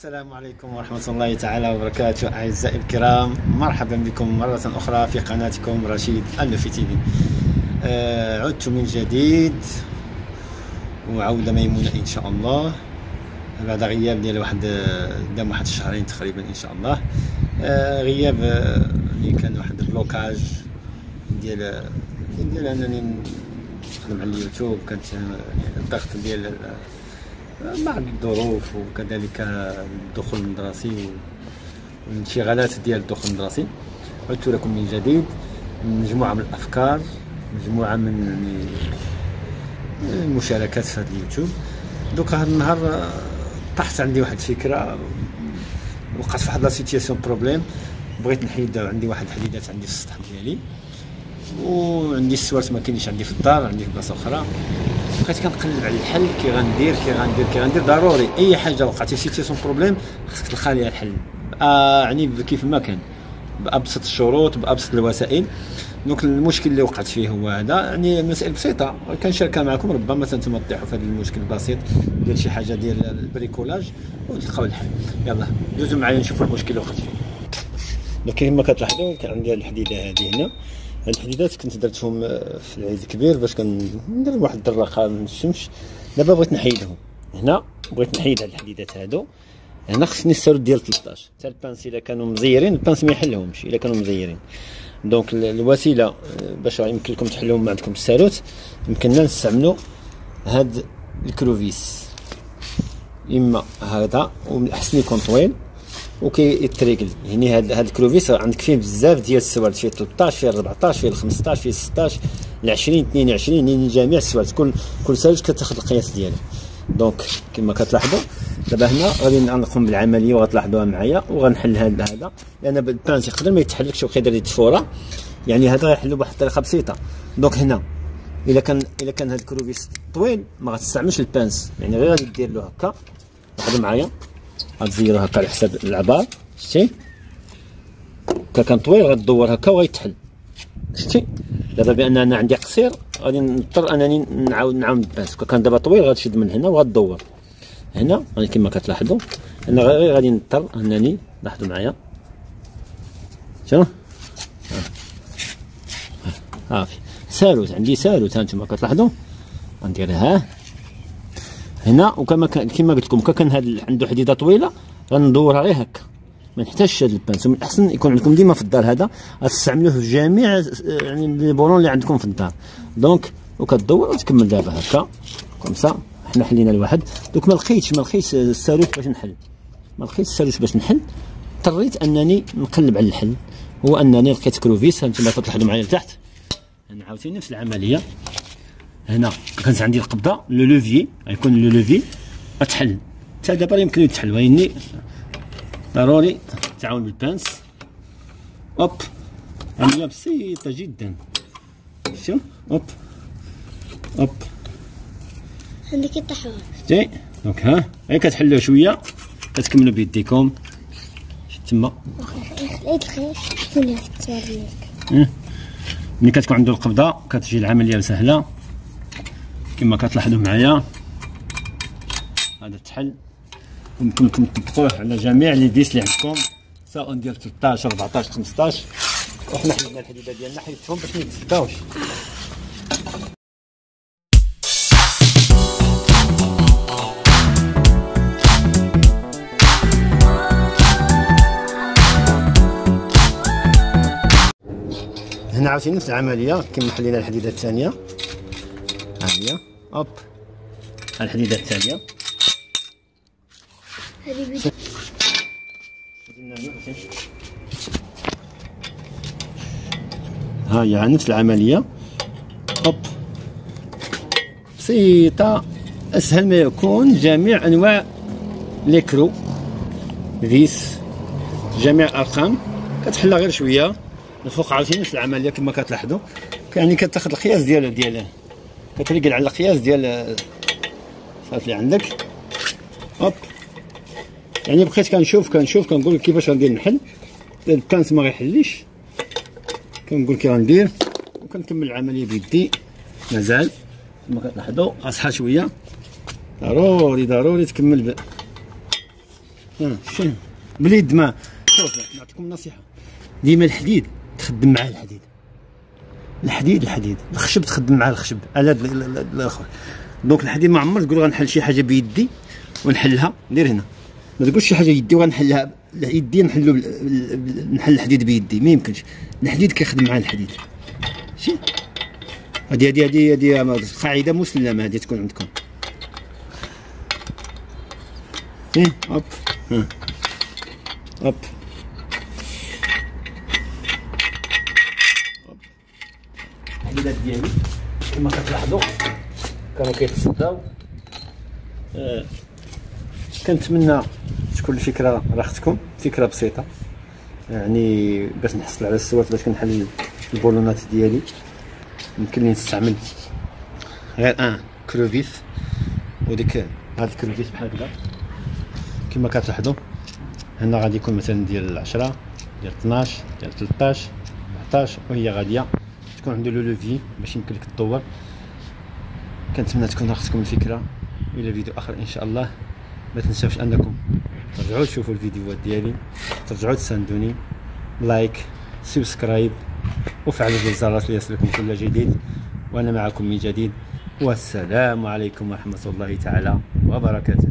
السلام عليكم ورحمة الله تعالى وبركاته. أعزائي الكرام، مرحبا بكم مرة أخرى في قناتكم رشيد النوفي تي في. عدت من جديد وعودة ميمونة إن شاء الله بعد غياب ديال دام واحد الشهرين تقريبا إن شاء الله. غياب اللي كان واحد البلوكاج ديال أنني نخدم على اليوتيوب. كانت الضغط ديال بعض الظروف وكذلك الدخول المدرسي والانشغالات ديال الدخول المدرسي. عدت لكم من جديد مجموعة من الأفكار، مجموعة من المشاركات في هذا اليوتيوب. دوكا هذا النهار طاحت عندي واحد الفكرة، وقعت في واحد لا سيتياسيون بروبليم. بغيت نحيد عندي واحد الحديدات عندي في السطح ديالي، وعندي السوارت ما كاينش عندي في الدار، عندي في بلاصه اخرى. بقيت كنقلب على الحل، كي غندير ضروري اي حاجه وقعتي في سيتياسيون بروبليم خاصك تلقى ليها الحل، يعني كيف ما كان، بابسط الشروط بابسط الوسائل. دونك المشكل اللي وقعت فيه هو هذا، يعني مسائل بسيطه كنشاركها معكم، ربما انتم تطيحوا في هذا المشكل البسيط ديال شي حاجه ديال البريكولاج وتلقاو الحل. يلا دوزوا معايا نشوفوا المشكل اللي وقعت فيه. دونك كما كتلاحظوا كان عندي الحديده هذه هنا. هاد الحديدات كنت درتهم في العيد الكبير باش كندير واحد الدراقه من الشمس. دابا بغيت نحيدهم هنا، بغيت نحيد هاد الحديدات هادو هنا. خصني الساروت ديال 13 حتى البانس الا كانوا مزيرين، البانس ما يحلهمش الا كانوا مزيرين. دونك الوسيله باش يمكن لكم تحلوهم عندكم الساروت، يمكننا نستعملوا هاد الكروفيس، اما هذا ومن الاحسن يكون طويل وكيتريكل. يعني هاد الكروفيس عندك فيه بزاف ديال السوارت، فيه 13 فيه 14 فيه 15 فيه 16 ل 20 22، يعني جميع السوارت كل ساروت كتاخذ القياس ديالها. دونك كما كتلاحظوا دابا هنا غادي نقوم بالعمليه وغتلاحظوها معايا، وغنحل هذا لان البانس يقدر ما يتحلكش وكيدير لي التفوره، يعني هذا غيحلو بواحد الطريقه بسيطه. دونك هنا الا كان هاد الكروفيس طويل ما غتستعملش البانس، يعني غير غادي دير له هكا. لاحظوا معايا غتزيرو هكا على حساب العبار، شتي كان طويل غتدور هكا وغيتحل، شتي. دابا بان انا عندي قصير غادي نضطر انني نعاود البانس. كان دابا طويل غتشد من هنا وغتدور هنا، كما كتلاحظوا انا غير غادي نضطر انني، لاحظوا معايا شنو صافي. ساروت عندي ساروت، هانتوما كتلاحظوا غنديرها هنا. وكما كما قلت لكم كان هذا عنده حديده طويله غندورها غير هكا، ما نحتاجش هذا البانس. ومن الاحسن يكون عندكم ديما في الدار، هذا غتستعملوه في جميع يعني لي بولون اللي عندكم في الدار. دونك وكتدور وتكمل دابا هكا كومسا. حنا حلينا الواحد. دوك ما لقيتش الساروت باش نحل، اضطريت انني نقلب على الحل. هو انني لقيت كروفيس، هانتوما تلاحظوا معايا لتحت. انا عاوتاني نفس العمليه هنا. كانت عندي القبضه لو لوفي، غيكون لو لوفي غتحل حتى دابا يمكن يتحل، ولكن ضروري التعاون بالبانس. اوب عمليه بسيطه جدا، شوف اوب عندك الطحون شتي. دونك ها غير كتحلوه شويه كتكملوا بيديكم تما. لقيت الخيط فين توريك. ملي كتكون عنده القبضه كتجي العمليه سهله كما كتلاحظوا معايا. هذا التحل يمكن لكم تطبقوه على جميع لي فيس اللي عندكم، سواء ديال 13 14 15. وحنا حلينا الحديده ديالنا حيدتهم باش ما يتسداوش. هنا عاوتاني نفس العمليه كما حلينا الحديده الثانيه. ها هي اوب الحديده الثانيه هذه ها هي نفس العمليه. اوب بسيطه اسهل ما يكون. جميع انواع ليكرو فيس، جميع الارقام كتحلها غير شويه. الفوق عاوتاني نفس العمليه كما كتلاحظوا، يعني كتاخذ القياس ديالها كتريقل على القياس ديال الصافي اللي عندك. اوب يعني بقيت كنشوف كنقول كيفاش غندير نحل. البانس ما غيحليش، كنقول كي غندير وكنكمل العمليه بيدي. مازال كما كتلاحظوا اصحى شويه، ضروري تكمل شنو باليد ما. شوف نعطيكم نصيحه، ديما الحديد تخدم مع الحديد، الخشب تخدم مع الخشب على الاخر. دونك الحديد ما عمر تقول غنحل شي حاجه بيدي ونحلها، ندير هنا، ما تقولش شي حاجه يدي وغنحلها يدي نحل الحديد بيدي، ما يمكنش. الحديد كيخدم مع الحديد. شي هادي قاعده مسلمه، هادي تكون عندكم. هوب هوب الحديدات ديالي كما كتلاحظوا كانوا كيتصداو. كنتمنى تكون الفكره راختكم، فكره بسيطه يعني باش نحصل على السوات باش كنحل البولونات ديالي. يمكن لي نستعمل غير كروفيس، وديك هاد الكروفيس بحال هكذا كما كتلاحظوا. هنا غادي يكون مثلا ديال 10 ديال 12 ديال 13 14، وهي غاديه تكون عنده لو لوفي باش يمكن لك تدور. كنتمنى تكون راختكم الفكره. الى فيديو اخر ان شاء الله. ما تنساوش انكم ترجعوا تشوفوا الفيديوهات ديالي، ترجعوا تساندوني، لايك سبسكرايب وفعلوا زر الجرس ليصلكم كل جديد. وانا معكم من جديد، والسلام عليكم ورحمه الله تعالى وبركاته.